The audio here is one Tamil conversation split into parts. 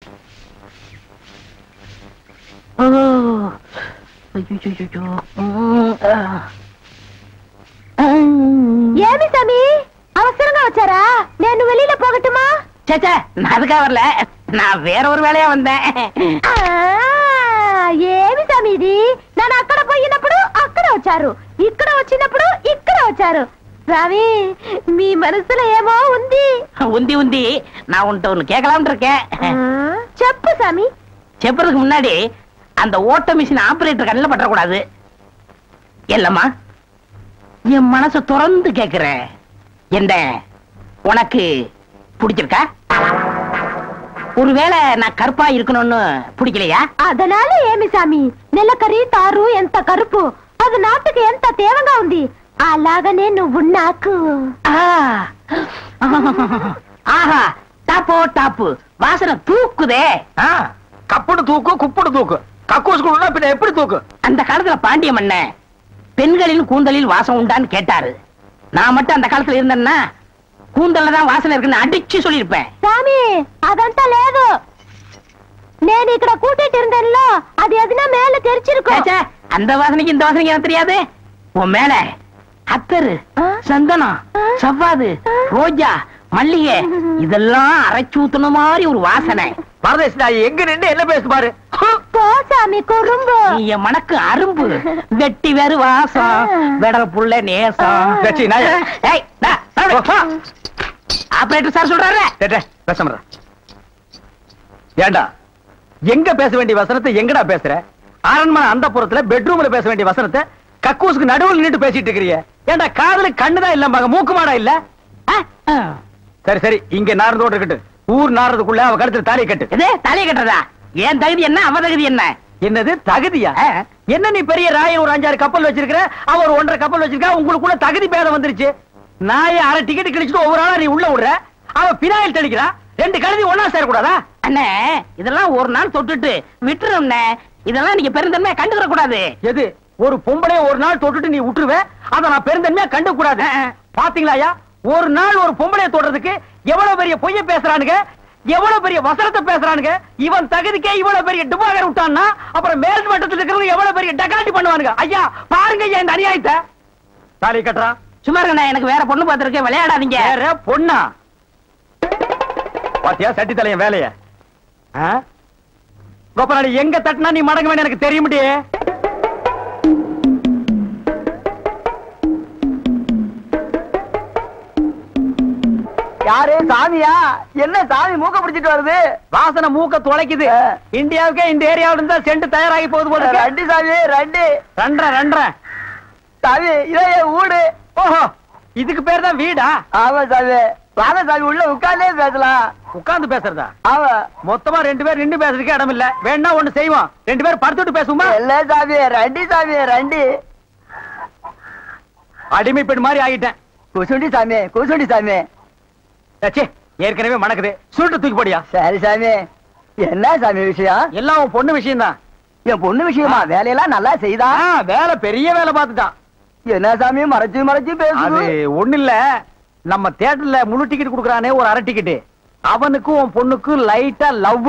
ఏమి సామి అవసరంగా వచ్చారా? నేను வெளியில పోగட்டுమా? சேச்சே நான் அதுக்காக வரல, நான் வேற ஒரு வேலையா வந்தேன். ఏమి సామి ఇది? నేను అక్కడ పోయినప్పుడు అక్కడ వచ్చారు, ఇక్కడ వచ్చినప్పుడు ఇక్కడ వచ్చారు. சாமி మీ మనసులో ఏమో ఉంది. உந்தி நான் உன்கிட்ட ஒண்ணு கேட்கலாம்னு இருக்கேன். చెప్పు சாமி. செப்பறதுக்கு முன்னாடி அந்த ஓட்ட மிஷின் ஆபரேட்டர் கண்ணில் பற்றக்கூடாது. இல்லம்மா, என் மனசை திறந்து கேட்கிறேன். என்ன உனக்கு பிடிச்சிருக்கா? ஒருவேளை நான் கருப்பா இருக்கணும்னு பிடிக்கலையா? அதனால ఏమి సామి, నెలకరి తారు ఎంత కరుపు, అది నాటుకి ఎంత తేవంగా ఉంది. అలాగనే నువ్వు నాకు. ஆஹா, டாப்போ டாப்பு, வாசனை தூக்குதே. கப்புடு தூக்கு, குப்புடு தூக்கு, கக்கூசுக்குள்ள பின்ன எப்படி தூக்கு? அந்த காலத்துல பாண்டிய மன்ன பெண்களின் கூந்தலில் வாசம் உண்டான்னு கேட்டாரு. நான் மட்டும் அந்த காலத்துல இருந்தேன்னா கூந்தல்ல தான் வாசனை இருக்குன்னு அடிச்சு சொல்லிருப்பேன். சாமி అదంతా లేదు, నేను ఇక్కడ கூட்டிட்டு இருந்தேன்ல, அது எதுனா மேல தெரிச்சிருக்கும். அந்த வாசனைக்கு இந்த வாசனைக்கு எனக்கு தெரியாது. உன் மேல அத்தரு, சந்தனம், சவ்வாது, ரோஜா, மல்லிகை இதெல்லாம் அரைச்சு ஊத்துன மாதிரி ஒரு வாசனை. பரதேசி எங்க நின்று என்ன பேசு பாரு. சாமி குறும்பு, நீ என் மனக்கு அரும்பு, வெட்டி வேறு வாசம், வெடர புள்ள நேசம். ஆபரேட்டர் சார் சொல்றாரு. ஏண்டா எங்க பேச வேண்டிய வசனத்தை எங்கடா பேசுற? அரண்மனை அந்த புறத்துல பெட்ரூம்ல பேச வேண்டிய வசனத்தை கக்கூசுக்கு நடுவில் நின்று பேசிட்டு இருக்கிறீங்க. ஏண்டா காதுல கண்ணுதான் இல்ல, மூக்கு மாடா இல்ல? சரி சரி, இங்க நார்ந்தோடு இருக்கட்டும். ஊர் நாரதுக்குள்ள அவ கழுத்துல தாலியை கட்டு. தாலியை கட்டுறதா? ஏன் தகுதி என்ன, அவ தகுதி என்ன? என்னது தகுதியா? என்ன நீ பெரிய ராய ஒரு 5-6 கப்பல் வச்சிருக்கிற, அவ ஒரு 1.5 கப்பல் வச்சிருக்கா, உங்களுக்குள்ள தகுதி பேதம் வந்துருச்சு. நாய அரை டிக்கெட் கிழிச்சிட்டு ஒவ்வொரு ஆளா நீ உள்ள விடுற, அவ பினாயில் தெளிக்கிறா. 2 கழுதி ஒன்னா சேரக்கூடாதா? அண்ணே இதெல்லாம் ஒரு நாள் தொட்டுட்டு விட்டுரும். இதெல்லாம் நீங்க பெருந்தன்மையா கண்டுக்கிற கூடாது. எது ஒரு பொம்பளைய ஒரு நாள் தொட்டுட்டு நீ விட்டுருவ, அத நான் பெருந்தன்மையா கண்டுக்க கூடாது. பாத்தீங்களா, ஒரு நாள் ஒரு பொம்பளைய தொடுறதுக்கு எவ்வளவு பெரிய பொய்ய பேசுறானுங்க, எவ்வளவு பெரிய வசனத்தை பேசுறானுங்க. இவன் தகுதிக்கே இவ்வளவு பெரிய டுபாகர் விட்டான்னா அப்புறம் மேல் மட்டத்தில் இருக்கிறவங்க எவ்வளவு பெரிய டகாட்டி பண்ணுவானுங்க. ஐயா பாருங்க இந்த அநியாயத்தை. தாலி கட்டுறா. சும்மா இருங்க, எனக்கு வேற பொண்ணு பார்த்திருக்கேன், விளையாடாதீங்க. வேற பொண்ணா? பாத்தியா சட்டி தலையன் வேலைய? கோபநாடி எங்க தட்டினா நீ மடங்க வேணும் எனக்கு தெரிய முடியே. யாரு சாமியா? என்ன சாமி மூக்க பிடிச்சிட்டு வருது? வாசனை மூக்க துளைக்குது. இந்தியாவுக்கே இந்த ஏரியாவில இருந்தா சென்ட் தயாராகி போகுது போல. ரெண்டு சாமி, ரெண்டு சாமி, இதே வீடு. ஓஹோ, இதுக்கு பேர் தான் வீடா? ஆமா சாமி. வாங்க சாமி, உள்ள உட்கார்ந்தே பேசலாம். உட்கார்ந்து பேசுறதா? ஆமா. மொத்தமா 2 பேர் நின்று பேசுறதுக்கு இடம் இல்ல. வேணா ஒண்ணு செய்வோம், 2 பேர் படுத்துட்டு பேசுவோமா? இல்ல சாமி, ரெண்டு அடிமை பெண் மாதிரி ஆகிட்டேன். குசுண்டி சாமி, குசுண்டி சாமி. ஏற்கனவே மணக்குது, சுருட்டு தூக்கி போடியா. சரி சாமி. என்ன சாமி விஷயம்? எல்லாம் உன் பொண்ணு விஷயம் தான். என் பொண்ணு விஷயமா? வேலையெல்லாம் நல்லா செய்தா? வேலை பெரிய வேலை பார்த்துட்டான். என்ன சாமி மறைச்சு பேசுது? ஒண்ணு இல்ல, நம்ம தியேட்டர்ல முழு டிக்கெட் கொடுக்கறானே ஒரு அரை டிக்கெட், அவனுக்கும் உன் பொண்ணுக்கும் லைட்டா லவ்.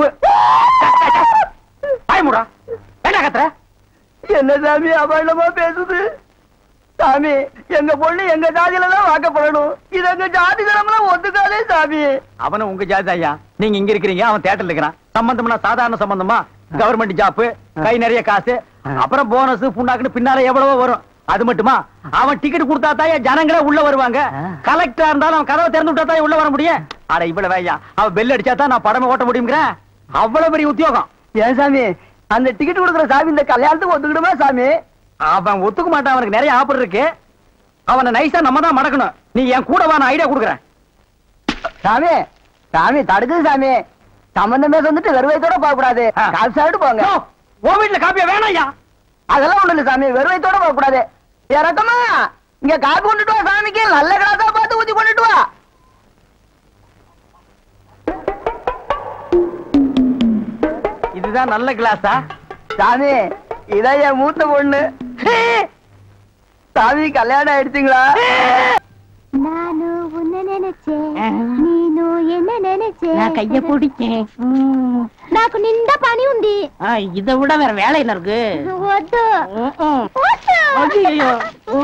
பயமுடா, என்ன கத்துற? என்ன சாமி அபண்டமா பேசுது? சாமி எங்க பொண்ணு எங்க ஜாதியில தான் வாக்கப்படணும், இது எங்க ஜாதி தரம்லாம் ஒத்துக்காதே சாமி. அவனும் உங்க ஜாதி ஐயா, நீங்க இங்க இருக்கிறீங்க, அவன் தியேட்டர்ல இருக்கிறான். சம்பந்தம்னா சாதாரண சம்பந்தமா? கவர்மெண்ட் ஜாப், கை நிறைய காசு, அப்புறம் போனஸ் புண்ணாக்குன்னு பின்னால எவ்வளவோ வரும். அது மட்டுமா, அவன் டிக்கெட் கொடுத்தா தான் ஜனங்களே உள்ள வருவாங்க. கலெக்டரா இருந்தாலும் அவன் கதவை திறந்து விட்டா தான் உள்ள வர முடியும். அட இவ்வளவு ஐயா, அவன் பெல் அடிச்சா தான் நான் படமே ஓட்ட முடியுங்கிற அவ்வளவு பெரிய உத்தியோகம். ஏன் சாமி அந்த டிக்கெட் கொடுக்குற சாமி இந்த கல்யாணத்துக்கு ஒத்துக்கிடுமா சாமி? அவன் ஒத்துக்க மாட்டான், அவனுக்கு நிறைய ஆஃபர் இருக்கு. அவனை நைஸா நம்ம தான் மடக்கணும். நீ என் கூட வா, நான் ஐடியா கொடுக்குறேன். சாமி சாமி தடுக்குது சாமி. சம்பந்தமே வந்துட்டு வெறுவைத்தோட போக கூடாது, காசு சாப்பிட்டு போங்க. உன் வீட்டுல காப்பியா வேணாம் ஐயா? அதெல்லாம் ஒண்ணு இல்ல சாமி, வெறுவைத்தோட போக கூடாது. இறக்கமா இங்க காப்பி கொண்டுட்டு வா சாமிக்கு, நல்ல கிளாஸா பார்த்து ஊத்தி கொண்டுட்டு வா. இதுதான் நல்ல கிளாஸா? சாமி இதான் என் மூத்த பொண்ணு. சாமி கல்யாணம் ஆயிடுச்சுங்களா? நானு உன்னை நினைச்சேன், நீனு என்ன நினைச்சேன், நான் கைய பிடிச்சேன். నాకు నిండా పని ఉంది. இதை விட வேற வேலை என்ன இருக்கு? వద్దు. ஐயோ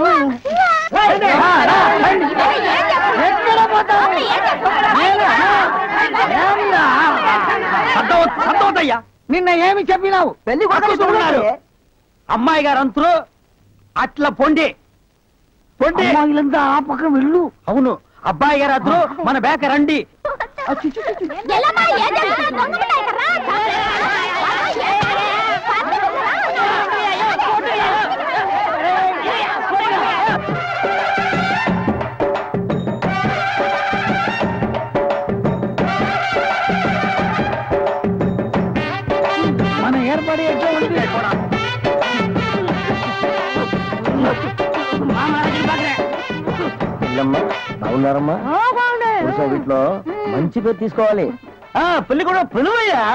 సంతోషయ్యా నిన్న ఏమి చెప్పినావు? పెళ్లి కొడుకున్నారు అమ్మాయి గారు అంతరు అట్లా పొండి పొండి అమ్మాయిలంతా ఆ పక్కన వెళ్ళు. అవును అబ్బాయి గారు అద్దరు మన బేక రండి. మన ఏర్పాటు ఎట్లా ఉంది? బాగున్నారమ్మా? వీటిలో మంచి పేరు తీసుకోవాలి. పెళ్లి కూడా పిలువయ్యా.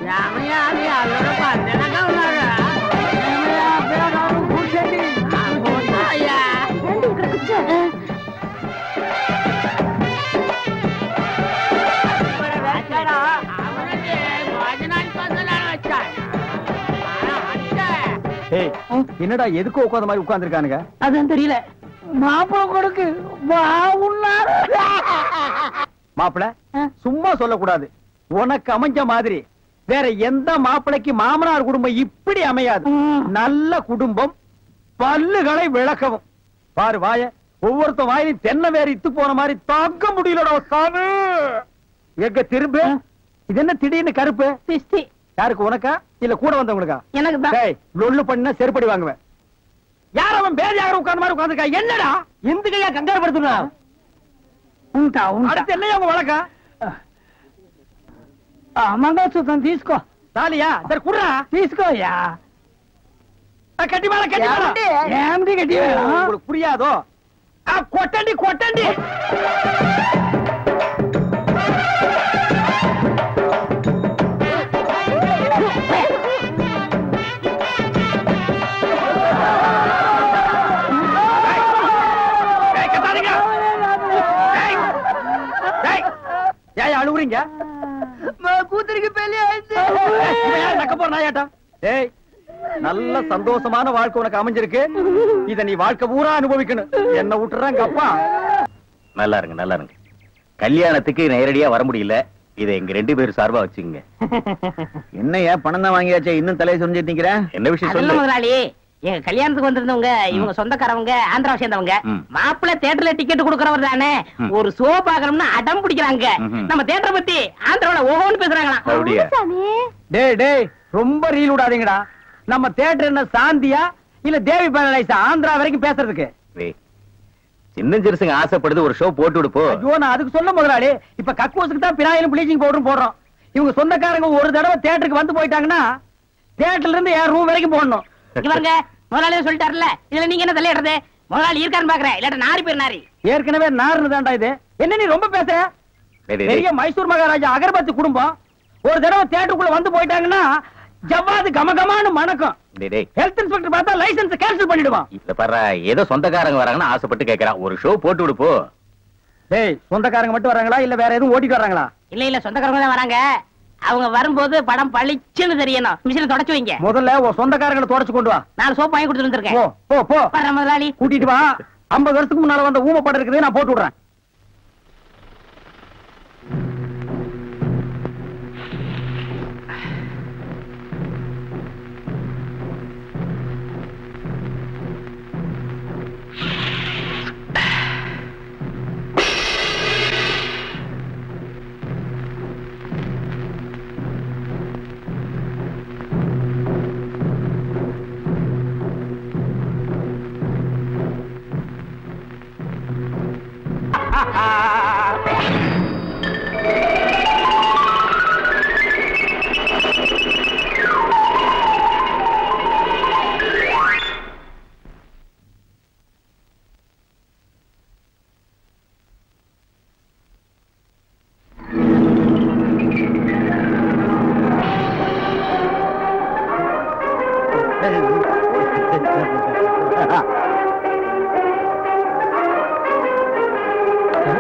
என்னடா எதுக்கு உட்காந்த மாதிரி உட்கார்ந்துருக்கானுங்க? அதுவும் தெரியல. மாப்பிள கொடுக்கு பாவுன்னாரு. மாப்பிள சும்மா சொல்லக்கூடாது. உனக்கு அமைஞ்ச மாதிரி வேற எந்த மாப்பிளைக்கு மாமனார் குடும்பம் இப்படி அமையாது. நல்ல குடும்பம், பல்லுகளை விளக்கவும். பாரு வாய, ஒவ்வொருத்த வாயிலும் தென்னை வேற இத்து போன மாதிரி தாக்க முடியலடா சாமி. எங்க திரும்ப இது என்ன திடீர்னு கருப்பு? திஷ்டி. யாருக்கு? உனக்கா இல்ல கூட வந்தவங்களுக்கா? எனக்கு தான். லொல்லு பண்ணா செருப்படி வாங்குவேன். யார் அவன் பேதியாக உட்கார்ந்த மாதிரி உட்கார்ந்துருக்கா? என்னடா இந்த கையா கங்காரு படுத்துனா? அடுத்து என்னையா உங்க வழக்கா? మంగళసూత్రం తీసుకో. తాలియా సరే కుర్రా తీసుకోయా. కట్టి మేళ కట్టి మేళ ఏమిటి కట్టి మేళ? உங்களுக்கு புரியாதோ? కొట్టండి కొట్టండి. ஏன் அழுகுறீங்க? கூத்துருக்கு பெரிய நக்க போற நாயாட்டம். ஏய், நல்ல சந்தோஷமான வாழ்க்கை உனக்கு அமைஞ்சிருக்கு. இத நீ வாழ்க்கை பூரா அனுபவிக்கணும். என்ன விட்டுறாங்க அப்பா. நல்லா இருங்க நல்லா இருங்க. கல்யாணத்துக்கு நேரடியா வர முடியல. இதை எங்க 2 பேரும் சார்பா வச்சுங்க. என்னையா பணம் தான் வாங்கியாச்சே, இன்னும் தலையை சொரிஞ்சிட்டு நிக்கிற? என்ன விஷயம் சொல்ல சொல்லு. முதலாளி. எங்க கல்யாணத்துக்கு வந்திருந்தவங்க இவங்க சொந்தக்காரவங்க, ஆந்திராவை சேர்ந்தவங்க. மாப்பிள்ளை தியேட்டர்ல டிக்கெட் கொடுக்கறவர் தானே, ஒரு ஷோ பாக்கணும்னு அடம் பிடிக்கிறாங்க. நம்ம தியேட்டரை பத்தி ஆந்திராவில ஓஹோன்னு பேசுறாங்களாம். அப்படியா? டேய் டேய், ரொம்ப ரீல் விடாதீங்கடா. நம்ம தியேட்டர் என்ன சாந்தியா இல்ல தேவி பேரலைஸா ஆந்திரா வரைக்கும் பேசுறதுக்கு? சின்ன சிறுசுங்க ஆசைப்படுது, ஒரு ஷோ போட்டு விடுப்போ. ஐயோ, நான் அதுக்கு சொல்ல முதலாளி. இப்ப கக்கூசுக்கு தான் பினாயிலும் ப்ளீச்சிங் பவுடரும் போடுறோம். இவங்க சொந்தக்காரங்க ஒரு தடவை தியேட்டருக்கு வந்து போயிட்டாங்கன்னா தியேட்டர்ல இருந்து என் ரூம் வரைக்கும் போடணும். இவங்க முதலாளியே சொல்லிட்டாருல, இதுல நீங்க என்ன தலையிடுறது? முதலாளி இருக்கான்னு பாக்குறேன், இல்லாட்ட நாரி பேர் நாரி. ஏற்கனவே நாருன்னு தான்டா இது. என்ன நீ ரொம்ப பேசுற? பெரிய மைசூர் மகாராஜா அகர்பத்தி குடும்பம் ஒரு தடவை தியேட்டருக்குள்ள வந்து போயிட்டாங்கன்னா ஜவ்வாது கமகமான்னு மணக்கும். ஹெல்த் இன்ஸ்பெக்டர் பார்த்தா லைசென்ஸ் கேன்சல் பண்ணிடுவான். இத பாரு, ஏதோ சொந்தக்காரங்க வராங்கன்னு ஆசைப்பட்டு கேக்குறான், ஒரு ஷோ போட்டு விடுப்போ. டேய், சொந்தக்காரங்க மட்டும் வராங்களா இல்ல வேற எதுவும் ஓட்டிட்டு வராங்களா? இல்ல இல்ல, சொந்தக்காரங்க தான் வராங்க. அவங்க வரும்போது படம் பளிச்சுன்னு தெரியணும். மிஷினை தொடச்சு வைங்க. முதல்ல உன் சொந்தக்காரங்களை தொடச்சு கொண்டு வா. 4 சோப் வாங்கி கொடுத்துட்டு வந்திருக்கேன். போ போ போ. வர முதலாளி. கூட்டிட்டு வா. 50 வருஷத்துக்கு முன்னால வந்த ஊமை படம் இருக்குது, நான் போட்டு விடுறேன்.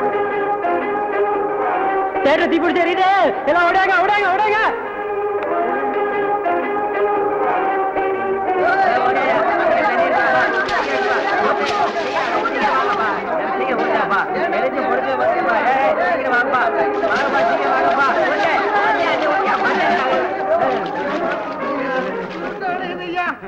தீப்பிடி தெரியுது. எல்லாம் ஓடாங்க ஓடாங்க ஓடாங்க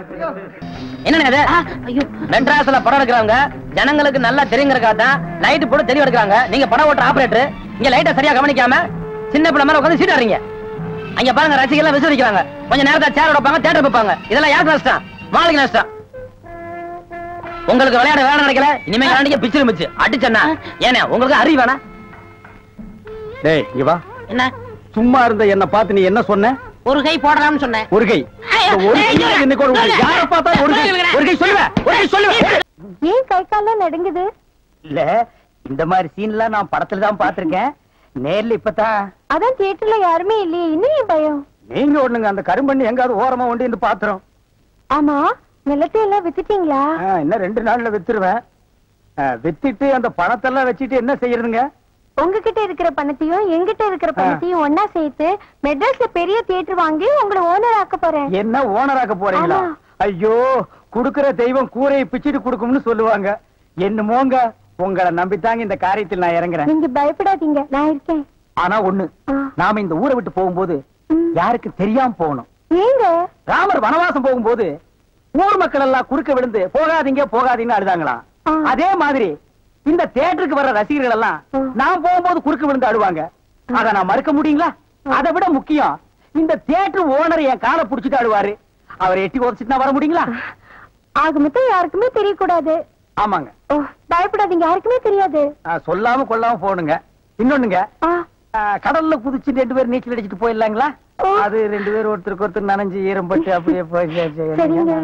என்ன மெட்ராஸ்ல படம் எடுக்கிறாங்க, ஜனங்களுக்கு நல்லா தெரியுங்கிறக்காதான் லைட் போட்டு தெளிவு எடுக்கிறாங்க. நீங்க படம் ஓட்டுற ஆபரேட்டர் இங்க லைட்டை சரியா கவனிக்காம சின்ன பிள்ளை மேல உட்காந்து சீட்டாடுறீங்க. அங்க பாருங்க, ரசிகர்கள் விசிரிக்கிறாங்க, கொஞ்ச நேரத்தை சேர் வைப்பாங்க, தியேட்டர் வைப்பாங்க. இதெல்லாம் யாருக்கு நஷ்டம்? மாளிகை நஷ்டம். உங்களுக்கு விளையாட வேலை நடக்கல, இனிமே விளையாண்டிங்க பிச்சு மிச்சு அடிச்சா ஏன்னா உங்களுக்கு அறிவு வேணா? டேய் இங்க வா. என்ன சும்மா இருந்த என்ன பார்த்து நீ என்ன சொன்ன? ஒரு கை போடலாம்னு சொன்னேன். ஒரு கை யார பார்த்தா ஒரு கை சொல்லுவேன். ஏன் கை கால நடுங்குது? இல்ல, இந்த மாதிரி சீன்லாம் நான் படத்துல தான் பாத்திருக்கேன், நேர்ல இப்பதான். அதான் தியேட்டர்ல யாருமே இல்லையே, இன்னும் பயம். நீங்க ஒண்ணுங்க, அந்த கரும்பண்ணி எங்காவது ஓரமா ஒண்டி இருந்து பாத்துறோம். ஆமா, நிலத்தை எல்லாம் வித்துட்டீங்களா? இன்னும் 2 நாள்ல வித்துருவேன். வித்துட்டு அந்த பணத்தெல்லாம் வச்சுட்டு என்ன செய்யறதுங்க? உங்ககிட்ட இருக்கிற பணத்தையும் எங்கிட்ட இருக்கிற பணத்தையும் ஒன்னா சேர்த்து மெட்ராஸ்ல பெரிய தியேட்டர் வாங்கி உங்களை ஓனர் ஆக்க போறேன். என்ன ஓனர் ஆக்க போறீங்களா? ஐயோ, குடுக்கிற தெய்வம் கூரையை பிச்சுட்டு குடுக்கும்னு சொல்லுவாங்க. என்னமோங்க, உங்களை நம்பித்தாங்க இந்த காரியத்தில் நான் இறங்குறேன். நீங்க பயப்படாதீங்க, நான் இருக்கேன். ஆனா ஒண்ணு, நாம இந்த ஊரை விட்டு போகும்போது யாருக்கு தெரியாம போகணும். ஏங்க? ராமர் வனவாசம் போகும்போது ஊர் மக்கள் எல்லாம் குறுக்க விழுந்து போகாதீங்க போகாதீங்கன்னு அழுதாங்களாம். அதே மாதிரி இந்த தியேட்டருக்கு வர்ற ரசிகர்கள் எல்லாம் நான் போகும்போது குறுக்க விழுந்து அழுவாங்க. அத நான் மறுக்க முடியுங்களா? அதை விட முக்கியம், இந்த தியேட்டர் ஓனர் என் காலை புடிச்சிட்டு அழுவாரு. அவரை எட்டி உதச்சிட்டு வர முடியுங்களா? ஆக மொத்தம் யாருக்குமே தெரியக்கூடாது. ஆமாங்க. பயப்படாதீங்க, யாருக்குமே தெரியாது. சொல்லாம கொள்ளாம போகணுங்க. இன்னொன்னுங்க, கடல்ல குதிச்சு 2 பேர் நீச்சல் அடிச்சுட்டு போயிடலாங்களா? அது 2 பேர் ஒருத்தருக்கு ஒருத்தர் நனைஞ்சு ஈரம்பட்டு அப்படியே போய்.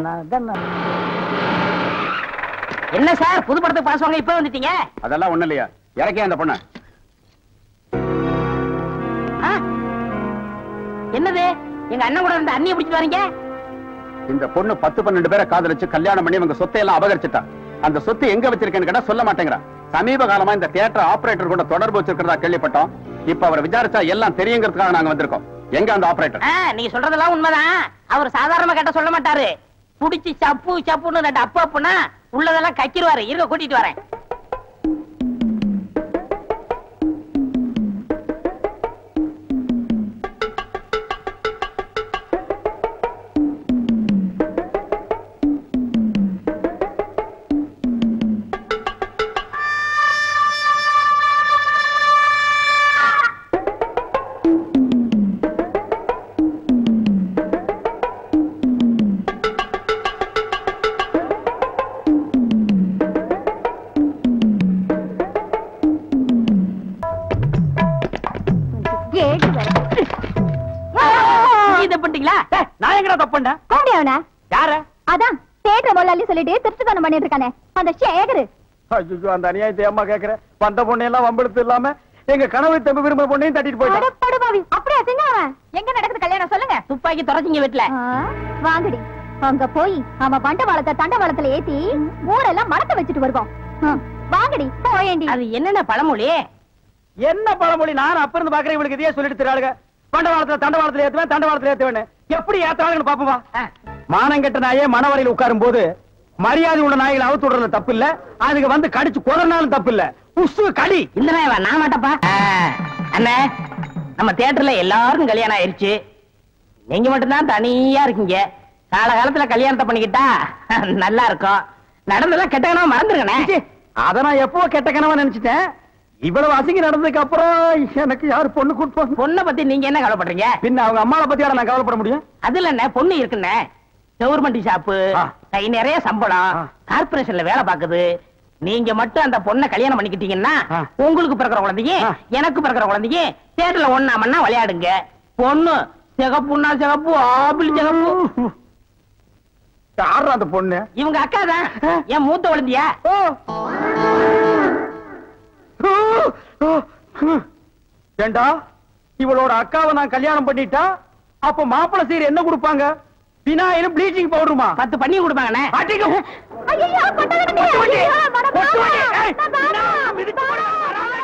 என்ன சார், புது படத்துக்கு பாஸ் வாங்க இப்ப வந்துட்டீங்க? அதெல்லாம் ஒண்ணு இல்லையா, இறக்கே அந்த பொண்ணு. என்னது, எங்க அண்ணன் கூட இருந்த அண்ணியை பிடிச்சிட்டு வரீங்க? இந்த பொண்ணு 10-12 பேரை காதலிச்சு கல்யாணம் பண்ணி அவங்க சொத்தை எல்லாம் அபகரிச்சுட்டா. அந்த சொத்து எங்க வச்சிருக்கேன்னு கேட்டா சொல்ல மாட்டேங்கிறா. சமீப காலமா இந்த தியேட்டர் ஆபரேட்டர் கூட தொடர்பு வச்சிருக்கிறதா கேள்விப்பட்டோம். இப்ப அவரை விசாரிச்சா எல்லாம் தெரியுங்கிறதுக்காக நாங்க வந்திருக்கோம். எங்க அந்த ஆபரேட்டர்? நீங்க சொல்றதெல்லாம் உண்மைதான். அவர் சாதாரணமா கேட்ட சொல்ல மாட்டாரு. புடிச்சு சப்பு சப்புன்னு 2 அப்பா அப்பனா உள்ளதெல்லாம் கக்கிடுவாரு. இருக்க கூட்டிட்டு வரேன். நான் எங்கடா தப்புண்டா? கோடியாவனா? யார? அதான் தியேட்டர் முதலாளி சொல்லிட்டு திருட்டுத்தனம் பண்ணிட்டு இருக்கானே அந்த சேகரு. ஐயோ, அந்த அநியாயத்தை அம்மா கேக்குற. வந்த பொண்ணு எல்லாம் வம்பெடுத்து இல்லாம எங்க கனவு தம்பி விரும்ப பொண்ணையும் தட்டிட்டு போயிட்டான். படுபாவி, அப்படியே செஞ்சவன். எங்க நடக்குது கல்யாணம் சொல்லுங்க. துப்பாக்கி தொடச்சிங்க வீட்டுல. வாங்கடி, அங்க போய் அவன் பண்டவாளத்தை தண்டவாளத்துல ஏத்தி ஊரெல்லாம் மரத்தை வச்சுட்டு வருவோம். வாங்கடி போயேண்டி. அது என்னென்ன பழமொழி? என்ன பழமொழி? நான் அப்ப இருந்து பாக்குறேன். இவளுக்கு இதையே சொல்லிட்டு தராளுங்க. பண்டவாளத்துல தண்டவாளத்துல ஏத்துவேன், தண்டவாளத்துல ஏத்துவேன். எப்படி ஏத்தாளுன்னு பாப்பவா? மானங்கெட்ட நாயே மனவரையில் உட்காரும் போது மரியாதை உள்ள நாய்களை அவுத்து விடுறது தப்பு இல்ல. அதுக்கு வந்து கடிச்சு கொதறினாலும் தப்பு இல்ல. புசு கடி இந்த நான் மாட்டப்பா. அண்ணே, நம்ம தியேட்டர்ல எல்லாருக்கும் கல்யாணம் ஆயிருச்சு. நீங்க மட்டும்தான் தனியா இருக்கீங்க. காலகாலத்துல கல்யாணத்தை பண்ணிக்கிட்டா நல்லா இருக்கும். நடந்ததெல்லாம் கெட்ட கனவா மறந்துருக்கனே. அத நான் எப்போ கெட்ட கனவா நினைச்சிட்டேன். இவ்வளவு அசிங்க நடந்ததுக்கு அப்புறம் எனக்கு யாரு பொண்ணு கூட்டு? பொண்ணை பத்தி நீங்க என்ன கவலைப்படுறீங்க? பின்ன அவங்க அம்மாவை பத்தி நான் கவலைப்பட முடியும்? அதுல என்ன பொண்ணு இருக்குன்னு கவர்மெண்ட் ஷாப்பு, கை நிறைய சம்பளம், கார்பரேஷன்ல வேலை பாக்குது. நீங்க மட்டும் அந்த பொண்ணை கல்யாணம் பண்ணிக்கிட்டீங்கன்னா உங்களுக்கு பிறக்கிற குழந்தைங்க எனக்கு பிறக்கிற குழந்தைங்க தியேட்டர்ல ஒண்ணா மண்ணா விளையாடுங்க. பொண்ணு சிகப்புன்னா சிகப்பு, ஆப்பிள் சிகப்பு. யாரா அந்த பொண்ணு? இவங்க அக்கா தான், என் மூத்த குழந்தையா. ஏண்டா, இவளோட அக்காவை நான் கல்யாணம் பண்ணிட்டா அப்ப மாப்பிள்ளை சீர் என்ன கொடுப்பாங்க? வினாயிரம் ப்ளீச்சிங் பவுடருமா? 10 பண்ணி கொடுப்பாங்கண்ணே. ஐயோ,